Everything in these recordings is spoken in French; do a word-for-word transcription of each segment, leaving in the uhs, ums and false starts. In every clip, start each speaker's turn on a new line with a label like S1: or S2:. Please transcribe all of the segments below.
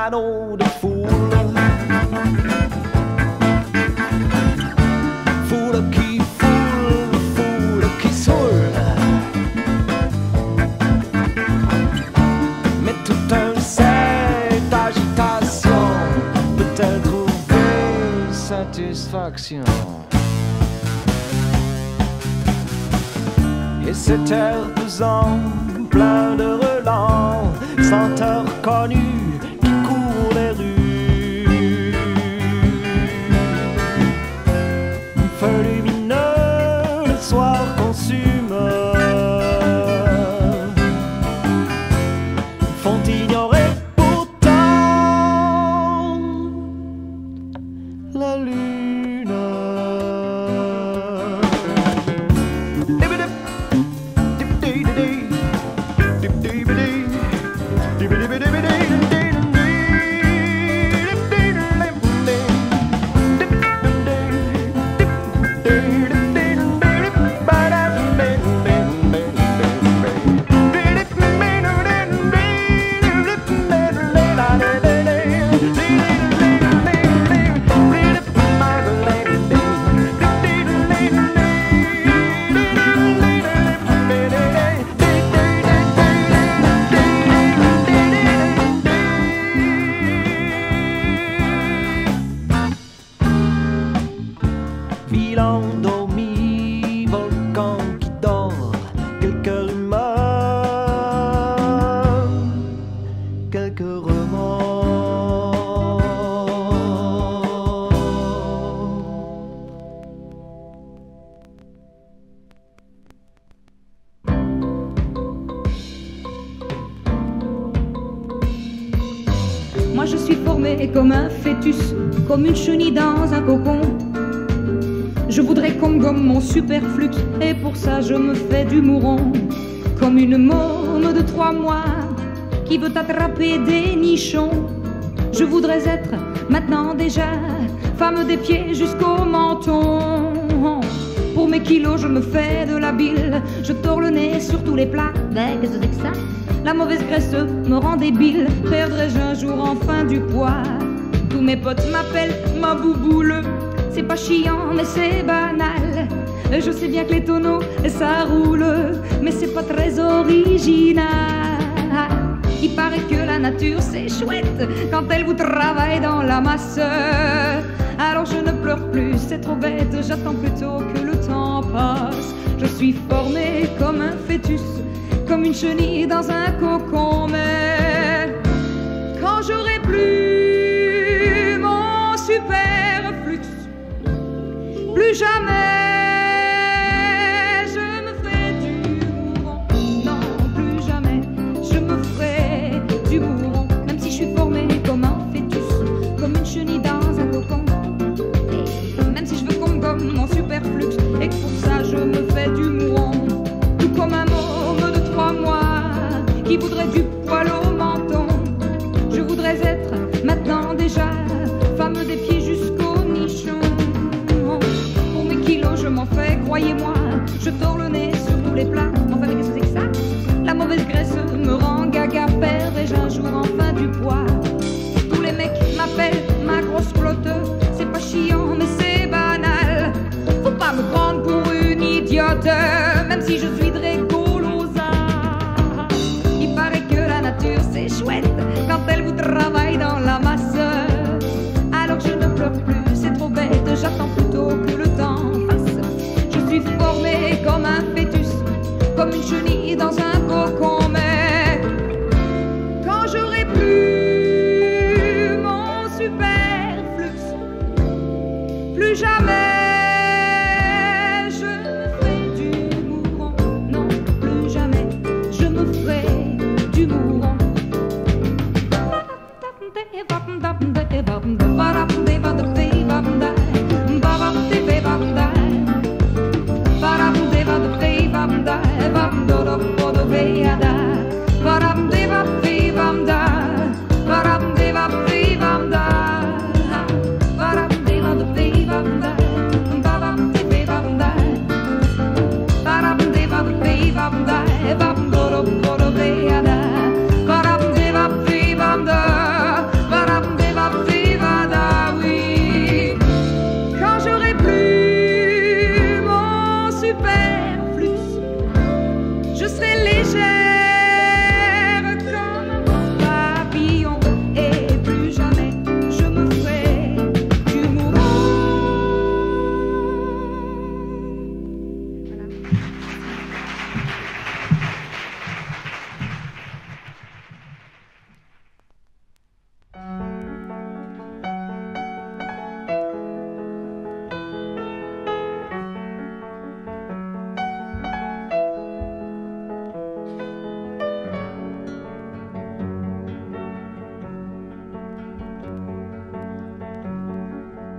S1: panneaux de foule. Foule qui foule, foule qui saoule. Mais tout un set d'agitation peut-elle trouver satisfaction? Et cet air pesant, plein de relents, senteur connue qui court les rues. Feu lumineux, le soir consume, font ignorer pourtant la lune. Ville endormie, volcan qui dort, quelques rumeurs, quelques remords.
S2: Moi je suis formée comme un fœtus, comme une chenille dans un cocon. Je voudrais qu'on me gomme mon superflux, et pour ça je me fais du mouron. Comme une môme de trois mois qui veut attraper des nichons. Je voudrais être maintenant déjà femme des pieds jusqu'au menton. Pour mes kilos je me fais de la bile, je tords le nez sur tous les plats. Ben qu'est-ce que c'est que ça? La mauvaise graisse me rend débile, perdrai-je un jour enfin du poids? Tous mes potes m'appellent ma bouboule. C'est pas chiant, mais c'est banal. Je sais bien que les tonneaux, ça roule, mais c'est pas très original. Il paraît que la nature, c'est chouette quand elle vous travaille dans la masse. Alors je ne pleure plus, c'est trop bête, j'attends plutôt que le temps passe. Je suis formée comme un fœtus, comme une chenille dans un cocon. Mais quand j'aurai plus mon superflux, plus jamais je me ferai du mouron. Non, plus jamais je me ferai du mouron. Même si je suis formée comme un fœtus, comme une chenille dans un cocon. Et même si je veux qu'on me gomme mon superflux, et que pour ça je me fais du mouron. Tout comme un môme de trois mois qui voudrait du poil au menton. Je voudrais être maintenant déjà femme des pieds jusqu'au nichon. Je m'en fais, croyez-moi, je tords le nez sur tous les plats. Enfin, mais qu'est-ce que c'est que ça? La mauvaise graisse me rend gaga, perdrai-je un jour enfin du poids? Tous les mecs m'appellent ma grosse flotte, c'est pas chiant, mais c'est banal. Faut pas me prendre pour une idiote, même si je suis drégolosa. Il paraît que la nature, c'est chouette quand elle vous travaille dans la masse. Alors je ne pleure plus, c'est trop bête, j'attends plutôt que le temps passe. Je suis formée comme un fœtus, comme une chenille dans un cocon. Mais quand j'aurai plus mon superflux, plus jamais je me ferai du mouron. Non, plus jamais je me ferai du mouron. Ba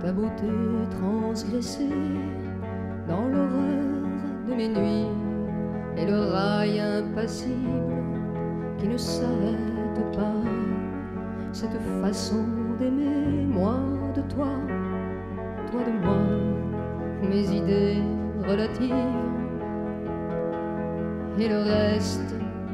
S3: ta beauté transgressée dans l'horreur de mes nuits et le rail impassible qui ne s'arrête pas. Cette façon d'aimer, moi de toi, toi de moi, mes idées relatives et le reste.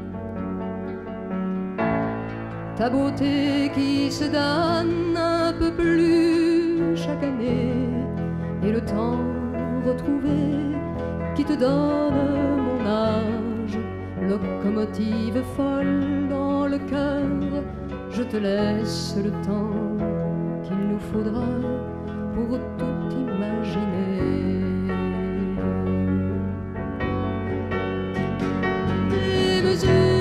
S3: Ta beauté qui se donne un peu plus chaque année et le temps retrouvé qui te donne mon âge, locomotive folle dans le cœur, je te laisse le temps qu'il nous faudra pour tout imaginer. Des mesures,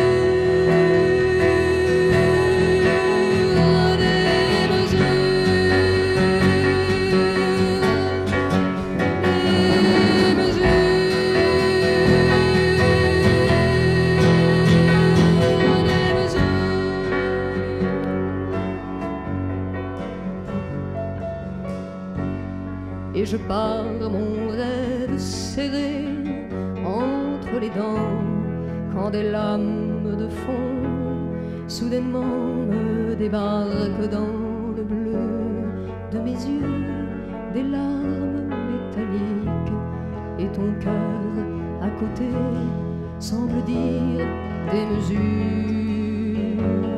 S3: et je pars mon rêve serré entre les dents quand des lames de fond soudainement me débarquent dans le bleu de mes yeux, des larmes métalliques, et ton cœur à côté semble dire des mesures,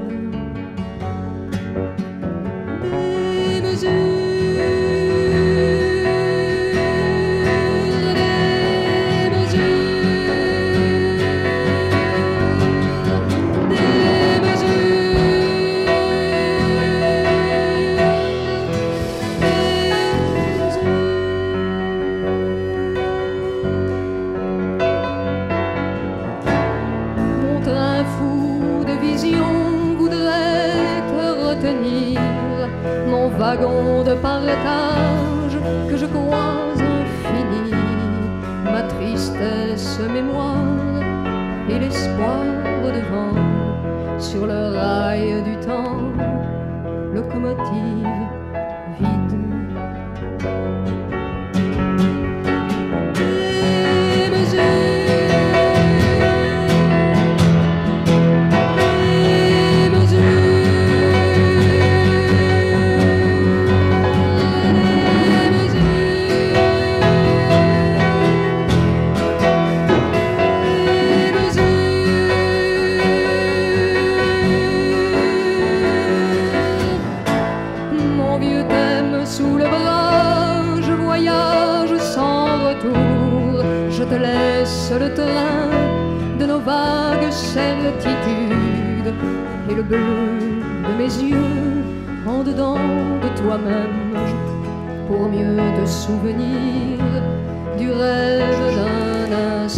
S3: des mesures. Wagon de partage que je crois infini, ma tristesse mémoire et l'espoir devant, sur le rail du temps, locomotive vide. Des mesures, je te laisse le train de nos vagues certitudes et le bleu de mes yeux en dedans de toi-même pour mieux te souvenir du rêve d'un instant.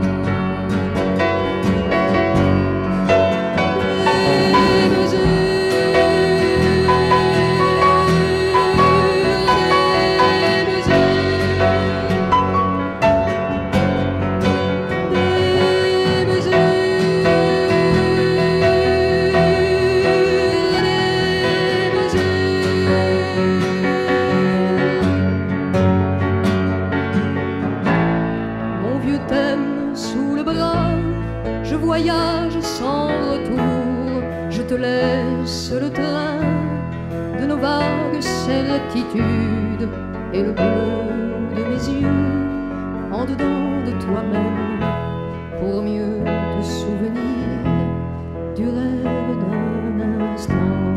S3: Voyage sans retour, je te laisse le train de nos vagues certitudes et le bleu de mes yeux en dedans de toi-même pour mieux te souvenir du rêve d'un instant.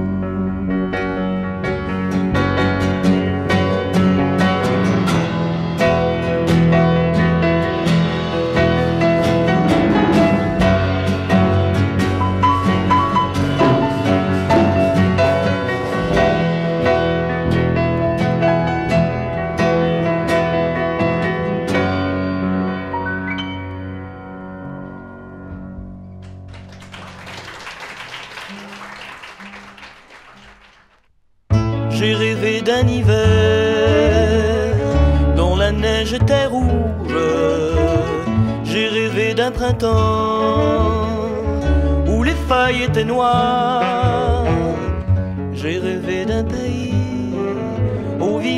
S1: J'ai rêvé d'un hiver dont la neige était rouge. J'ai rêvé d'un printemps où les feuilles étaient noires. J'ai rêvé d'un pays au visage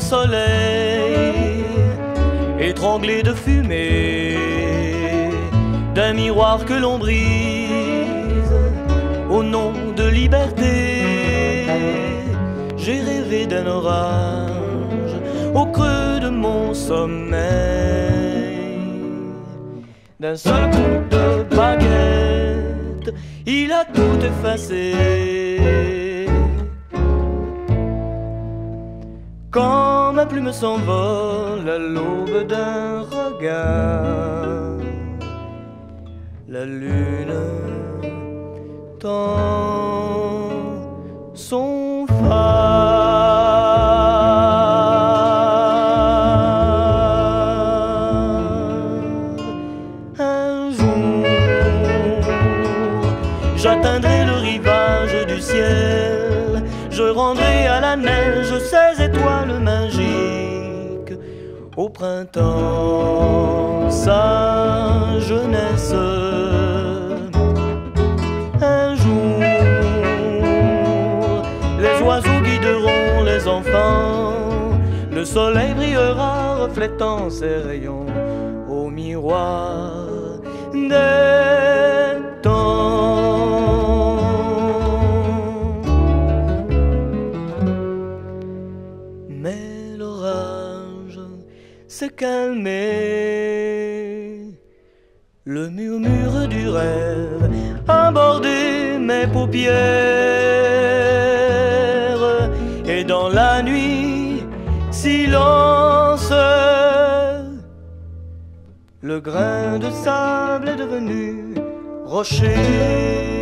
S1: soleil, étranglé de fumée, d'un miroir que l'on brise au nom de liberté. J'ai rêvé d'un orage au creux de mon sommeil, d'un seul coup de baguette, il a tout effacé. Quand ma plume s'envole à l'aube d'un regard, la lune tend son phare. Un jour, j'atteindrai le rivage du ciel, je rendrai à la neige ses étoiles magiques, au printemps sa jeunesse. Un jour, les oiseaux guideront les enfants, le soleil brillera reflétant ses rayons au miroir des temps. Mais l'orage s'est calmé, le murmure du rêve a bordé mes paupières, et dans la nuit, silence, le grain de sable est devenu rocher.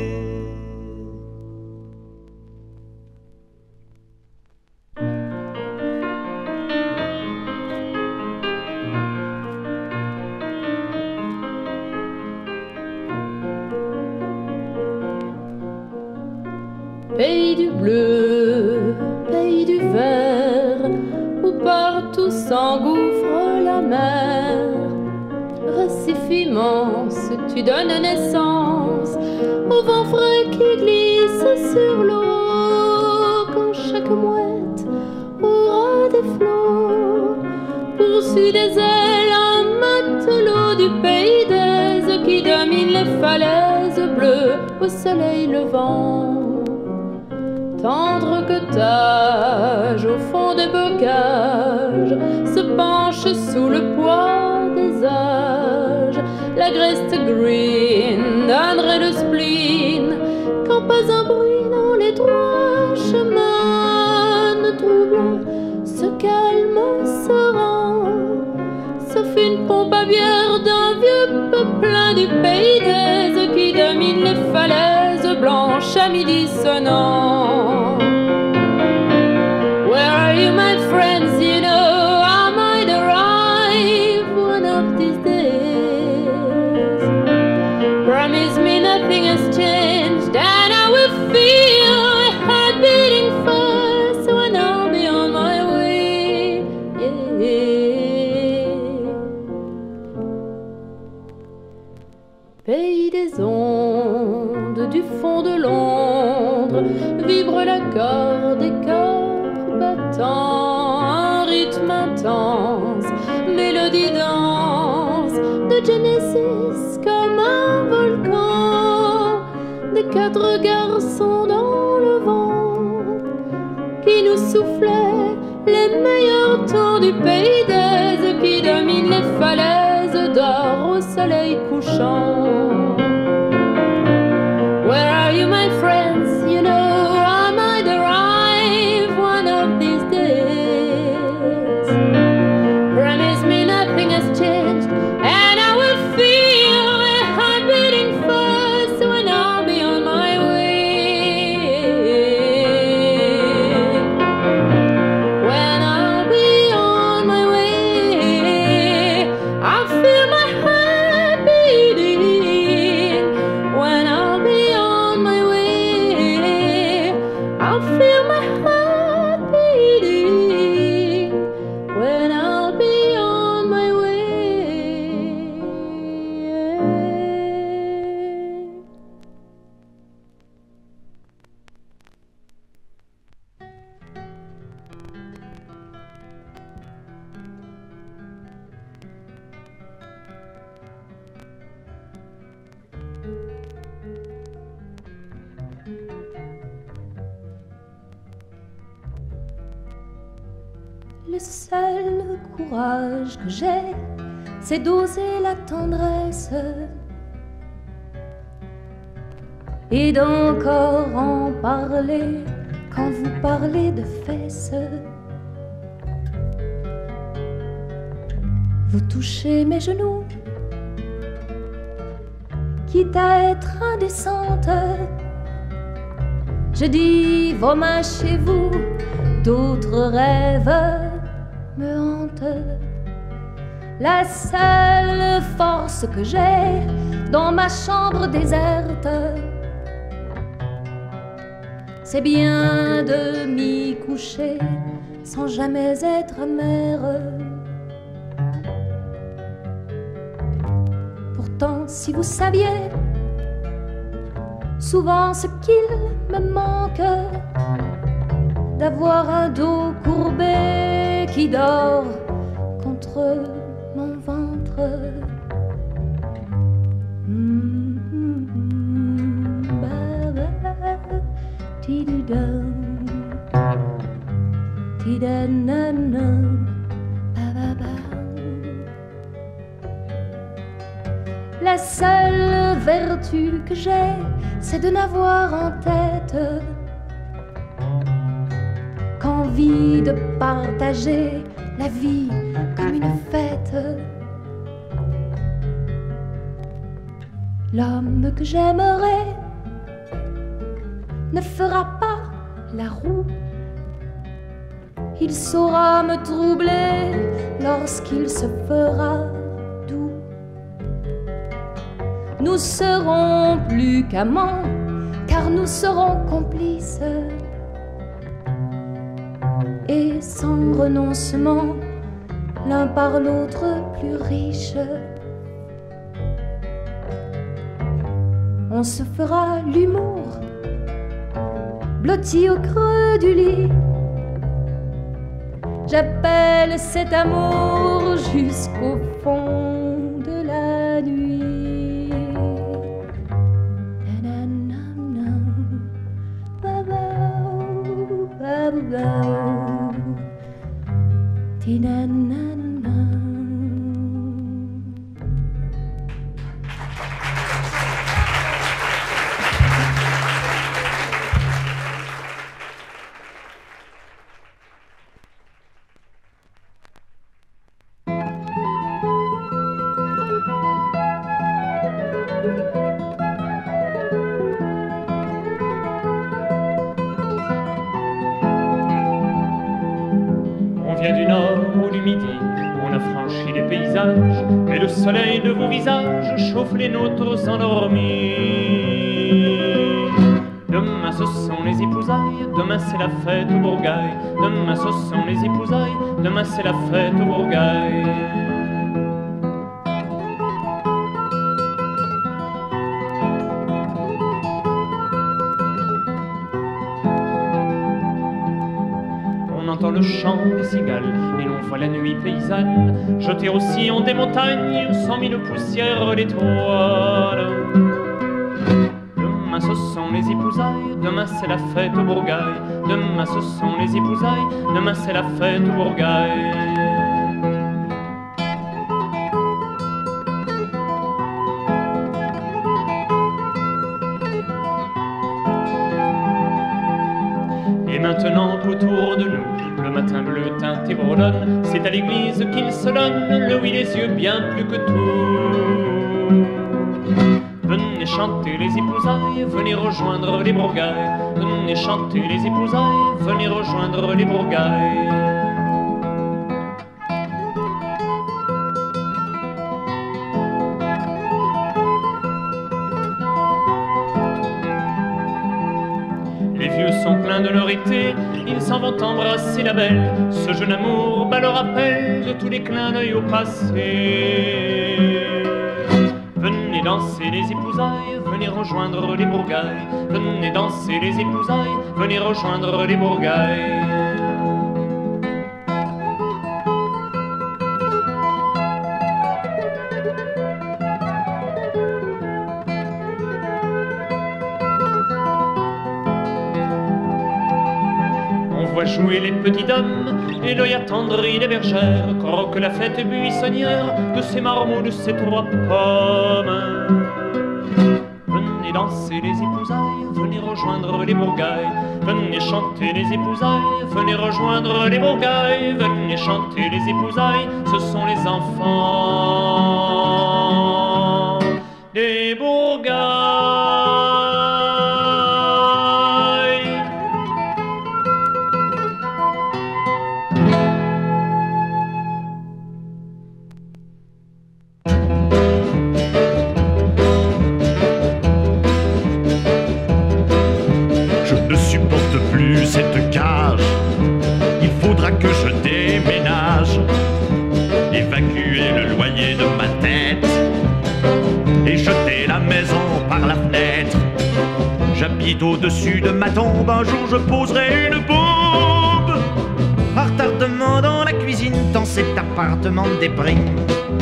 S3: Pays du bleu, pays du vert, où partout s'engouffre la mer. Récif immense, tu donnes naissance au vent frais qui glisse sur l'eau. Quand chaque mouette aura des flots, poursuit des ailes un matelot du pays d'Aise qui domine les falaises bleues au soleil levant. Tendre cottage au fond des bocages se penche sous le poids des âges. L'agreste green donnerait le spleen quand pas un bruit dans les droits chemins ne troublant ce calme serein, sauf une pompe à bière d'un vieux peuplin du pays d'Aise qui domine les falaises blanches à midi sonnant. Where are you, my friends? You know I might arrive one of these days. Promise me nothing has changed, and I will feel a heart beating fast when I'll be on my way. Yeah. Pays des ondes, du fond de Londres, vibre l'accord des cœurs battants, un rythme intense, mélodie danse de Genesis comme un volcan, des quatre garçons dans le vent qui nous soufflaient les meilleurs temps du pays d'Aise qui domine les falaises d'or au soleil couchant. Where are you, my friends? You know I might arrive one of these days. Promise me nothing has changed, and I will feel a heart beating fast when I'll be on my way. When I'll be on my way, I'll feel my heart beating.
S4: Le seul courage que j'ai, c'est d'oser la tendresse et d'encore en parler quand vous parlez de fesses. Vous touchez mes genoux, quitte à être indécente. Je dis vos mains chez vous, d'autres rêves me hantent. La seule force que j'ai dans ma chambre déserte, c'est bien de m'y coucher sans jamais être amère. Pourtant, si vous saviez souvent ce qu'il me manque, d'avoir un dos courbé qui dort contre mon ventre. La seule vertu que j'ai, c'est de n'avoir en tête qu'envie de partager la vie comme une fête. L'homme que j'aimerais ne fera pas la roue. Il saura me troubler lorsqu'il se fera doux. Nous serons plus qu'amants, car nous serons complices. Et sans renoncement, l'un par l'autre plus riche. On se fera l'humour, blotti au creux du lit. J'appelle cet amour jusqu'au fond de la nuit.
S5: Du nord ou du midi, on a franchi les paysages, et le soleil de vos visages chauffe les nôtres endormis. Demain ce sont les épousailles, demain c'est la fête au Bourgail. Demain ce sont les épousailles, demain c'est la fête au Bourgail. Le chant des cigales et l'on voit la nuit paysanne jeter au sillon des montagnes cent mille poussières d'étoiles. Demain ce sont les épousailles, demain c'est la fête au Bourgail. Demain ce sont les épousailles, demain c'est la fête au Bourgail. Et maintenant qu'autour de nous le matin bleu teint et bredonne, c'est à l'église qu'il se donne le oui les yeux bien plus que tout. Venez chanter les épousailles, venez rejoindre les Bourgailles. Venez chanter les épousailles, venez rejoindre les Bourgailles. Les vieux sont pleins de leur été, ils s'en vont embrasser la belle. Ce jeune amour bat le rappel de tous les clins d'œil au passé. Venez danser les épousailles, venez rejoindre les Bourgailles. Venez danser les épousailles, venez rejoindre les Bourgailles. vois jouer les petits dames, et l'œil attendri des bergères croque la fête buissonnière de ces marmots, de ces trois pommes. Venez danser les épousailles, venez rejoindre les bourgailles, venez chanter les épousailles, venez rejoindre les bourgailles, venez chanter les épousailles, ce sont les enfants des bourgailles.
S6: Cette cage, il faudra que je déménage, évacuer le loyer de ma tête et jeter la maison par la fenêtre. J'habite au-dessus de ma tombe, un jour je poserai une bombe. À retardement dans la cuisine, dans cet appartement me déprime.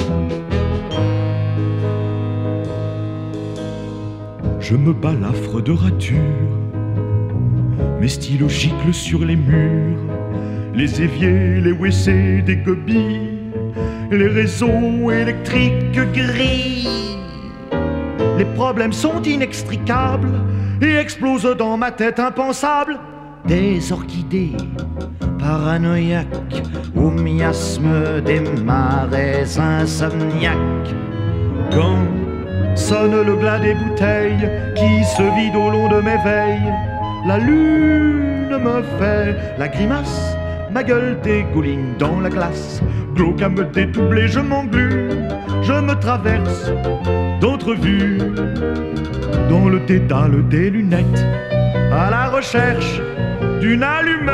S6: Je me balafre de ratures, mes stylos giclent sur les murs, les éviers, les W C des gobies, les réseaux électriques gris. Les problèmes sont inextricables et explosent dans ma tête impensable. Des orchidées paranoïaques au miasme des marais insomniaques. Quand sonne le glas des bouteilles qui se vident au long de mes veilles, la lune me fait la grimace, ma gueule dégouline dans la glace. Glauque à me dédoubler, je m'englume, je me traverse d'autres vues dans le dédale des lunettes, à la recherche d'une allumette.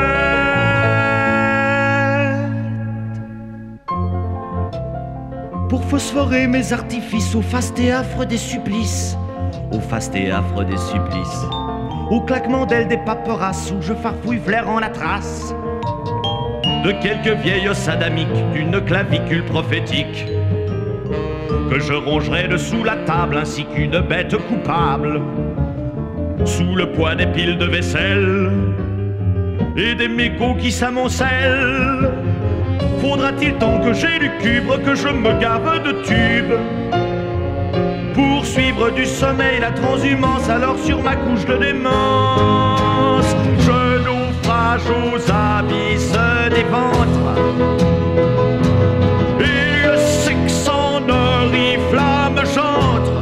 S6: Pour phosphorer mes artifices au faste et affreux des supplices, au faste et affreux des supplices, au claquement d'ailes des paperasses où je farfouille flairant la trace de quelques vieilles os adamiques d'une clavicule prophétique que je rongerai dessous la table ainsi qu'une bête coupable sous le poids des piles de vaisselle et des mégots qui s'amoncellent. Faudra-t-il tant que j'élucubre, que je me gave de tubes pour suivre du sommeil la transhumance, alors sur ma couche de démence je naufrage aux abysses des ventres et le sexe en oriflamme j'entre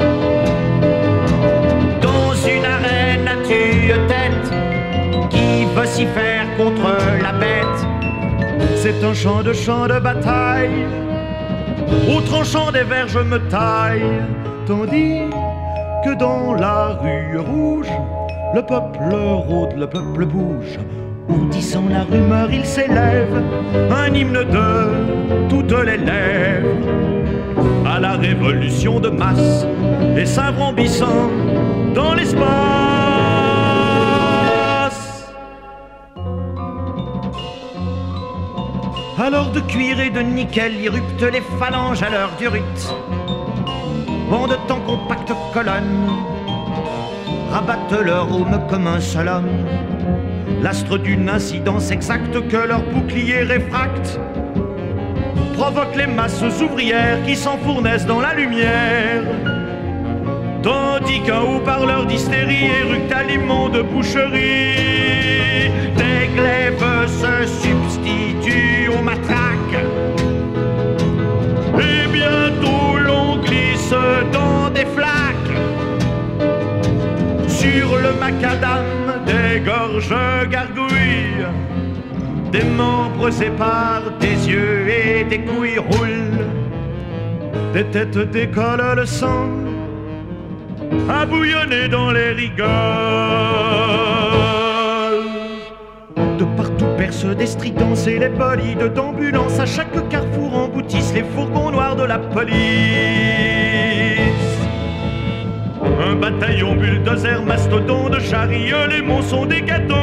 S6: dans une arène à tue-tête qui vocifère contre la bête. C'est un champ de champ de bataille, au tranchant des vers je me taille, tandis que dans la rue rouge, le peuple rôde, le peuple bouge. Ourdissant la rumeur, il s'élève un hymne de toutes les lèvres à la révolution de masse et s'abrambissant dans l'espace. Alors de cuir et de nickel irruptent les phalanges à l'heure du rut. Bande en compacte colonne, rabattent leur aume comme un seul homme, l'astre d'une incidence exacte que leur bouclier réfracte, provoque les masses ouvrières qui s'enfournaissent dans la lumière, tandis qu'un haut-parleur d'hystérie éructe à l'immonde boucherie. Des glaives se substituent aux matraques et bientôt l'on glisse dans des flaques sur le macadam. Des gorges gargouillent, des membres séparent, des yeux et des couilles roulent, des têtes décollent le sang à bouillonner dans les rigoles. De partout percent des stridences et les bolides d'ambulance. À chaque carrefour emboutissent les fourgons noirs de la police. Un bataillon bulldozer mastodon de chariots, les monts sont des catombes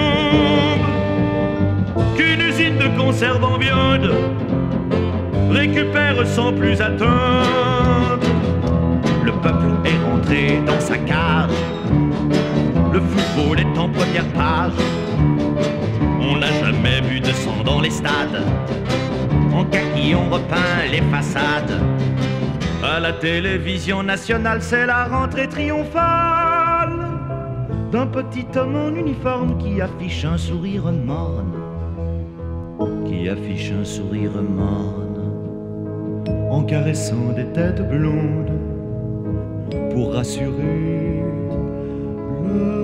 S6: qu'une usine de conserve en viande récupère sans plus attendre. Le peuple est rentré dans sa cage, le football est en première page. On n'a jamais vu de sang dans les stades. En kaki on repeint les façades. À la télévision nationale, c'est la rentrée triomphale d'un petit homme en uniforme qui affiche un sourire morne, qui affiche un sourire morne, en caressant des têtes blondes pour rassurer le